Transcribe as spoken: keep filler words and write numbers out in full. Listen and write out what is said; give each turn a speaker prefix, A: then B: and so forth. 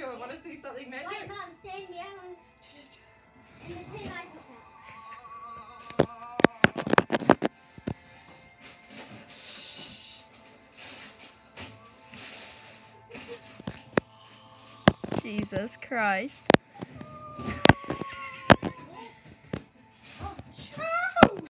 A: show. I want to see something magic.
B: Wait, Mum, stand down. And the tin I put
C: Jesus Christ.